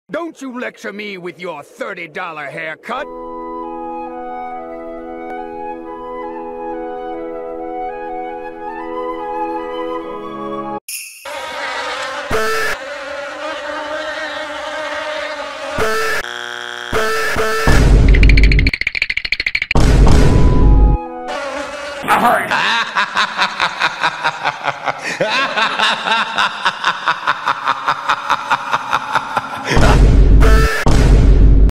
Don't you lecture me with your $30 haircut! Ha ha ha ha ha!